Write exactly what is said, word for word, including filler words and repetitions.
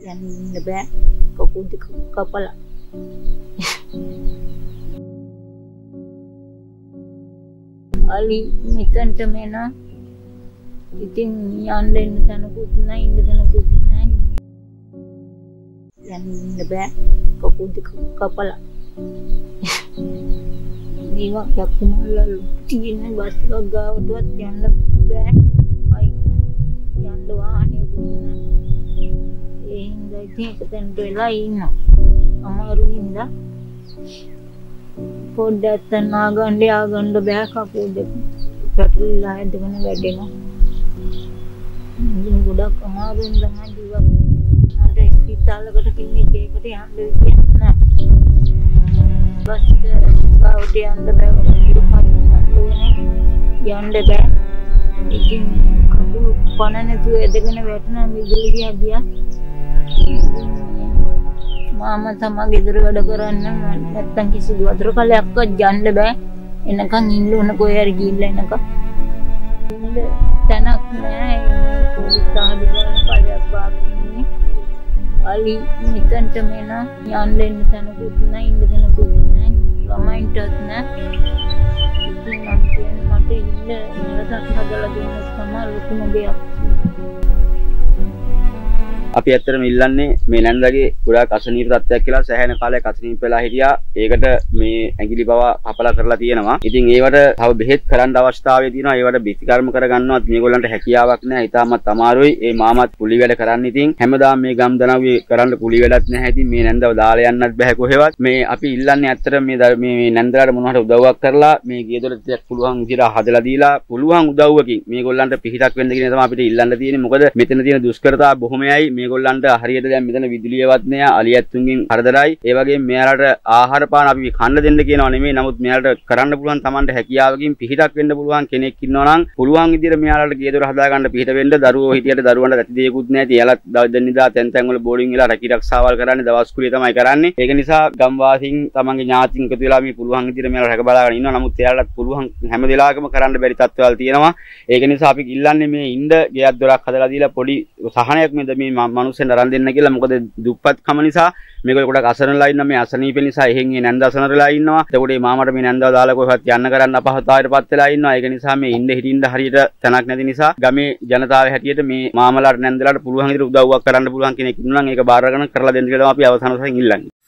යන්න බෑ කකුල් දෙක කපලා. අලි මෙතනට මෙන ඉතින් යන්න එන්න තැනකුත් නැහැ ඉන්න තැනකුත් නැහැ. යන්න බෑ කකුල් දෙක කපලා. මේවා යක්කුමල්ල තියෙන බස් එකක් ගාවටවත් යන්න බෑ. අයින් යන්න වාහනේ දුන්නා. ඒ හින්දා ඉතින් එතනට වෙලා ඉන්නවා. අමාරු හින්දා පොඩ්ඩක් තනාගන්න ආගන්න බෑ කකුල් දෙක. පැටලිලා ඇදගෙන වැඩෙනවා. ඉතින් ගොඩක් අමාරුවෙන් තමයි ජීවත් වෙන්නේ. අර ඉස්පිතාලකට ක්ලිනික් එකකට යන්න විදියක් නැහැ. බස් එක ගාවට යන්න බෑ. යන්න බෑ. ඉතින් කකුල් පණ නැතුව ඇදගෙන වැටෙනා මිදුළු ගියා ගියා. මාමා තමයි ගෙදර වැඩ කරන්න නැත්තම් කිසි වතුර කලයක්වත් යන්න බෑ. එනකන් ඉන්න ඕන කොහේ හරි ගිහිල්ලා එනකන්. ඉන්න තැනක් නෑ. පොලිස් සාහද බලන කලයක් බාගෙන ඉන්නේ. අලි මෙතනට මෙන යන්න එන්න තැනකුත් නෑ ඉන්න තැනකුත් නෑ. ළමයින්ටත් නෑ. ඉතින් මම කියන්නේ මට ඉන්න ඉන්නසක් හදලා දෙන්න තමයි ලොකුම දෙයක්. අපි ඇත්තටම ඉල්ලන්නේ මේ නැන්දගේ ගොඩාක් අසනීප තත්ත්වයක් කියලා සෑහෙන කාලයක් අසනීප වෙලා හිටියා. ඒකට මේ ඇඟිලි බව කපලා කරලා තියෙනවා. ඉතින් ඒවට තව බෙහෙත් කරන්න අවස්ථාවේ තියෙනවා. ඒවට බිතිකර්ම කරගන්නවත් මේගොල්ලන්ට හැකියාවක් නැහැ. ඊටමත් අමාරුයි. ඒ මාමත් කුලි වැඩ කරන්න ඉතින් හැමදාම මේ ගම් දනව්වේ කරන්න කුලි වැඩක් නැහැ. ඉතින් මේ නැන්දව දාලා යන්නත් බෑ කොහෙවත්. මේ අපි ඉල්ලන්නේ ඇත්තටම මේ මේ නැන්දලාට මොනවාට උදව්වක් කරලා මේ ගෙදර ටිකක් පුළුවන් විදිහට හදලා දීලා පුළුවන් උදව්වකින් මේගොල්ලන්ට පිහිටක් වෙන්න කියන තමයි අපිට ඉල්ලන්න තියෙන්නේ. මොකද මෙතන තියෙන දුෂ්කරතා බොහොමයි. මේගොල්ලන්ට හරියට දැන් මෙතන විදුලියවත් නෑ අලියැත්තුන්ගෙන් කරදරයි ඒ වගේම මෙයාලට ආහාර පාන අපි කන්න දෙන්න කියනවා නෙමෙයි නමුත් මෙයාලට කරන්න පුළුවන් Tamanට හැකියාවකින් පිහිටක් වෙන්න පුළුවන් කෙනෙක් ඉන්නවා නම් පුළුවන් විදිහට මෙයාලට ගෙදර හදා ගන්න පිහිට වෙන්න දරුවෝ හිටියට දරුවන්ට ඇති දෙයක්වත් නැති එයාලත් දවස් නිදා තැන් තැන් වල බෝඩින් වෙලා රැකී රක්ෂාවල් කරන්නේ දවස් කුලිය තමයි කරන්නේ ඒක නිසා ගම්වාසීන් Tamanගේ ඥාතින් එකතු වෙලා මේ පුළුවන් විදිහට මෙයාලා රැක බලා ගන්න ඉන්නවා නමුත් එයාලට පුළුවන් හැම වෙලාවකම කරන්න බැරි තත්ත්වවල තියෙනවා ඒක නිසා අපි ඉල්ලන්නේ මේ ඉන්න ගෙයක් දොරක් හදලා දීලා පොඩි සහනයක් මේ මේ මිනිස්සුන්ට අරන් දෙන්න කියලා මොකද දුප්පත්කම නිසා මේගොල්ලෝ ගොඩක් අසරණලා ඉන්න මේ අසනීප නිසා එහෙන් මේ නැන්ද අසරණලා ඉන්නවා. එතකොට මේ මාමට මේ නැන්දව දාලා කොහෙවත් යන්න කරන්න අපහසුතාවයටපත් වෙලා ඉන්නවා. ඒක නිසා මේ ඉන්න හිටින්න හරියට තැනක් නැති නිසා ගමේ ජනතාවගේ හැටියට මේ මාමලාට නැන්දලාට පුළුවන් විදිහට උදව්වක් කරන්න පුළුවන් කෙනෙක් ඉන්නවා නම් ඒක බාර ගන්න කරලා දෙන්න කියලා අපි අවසාන වශයෙන් ඉල්ලන්නේ.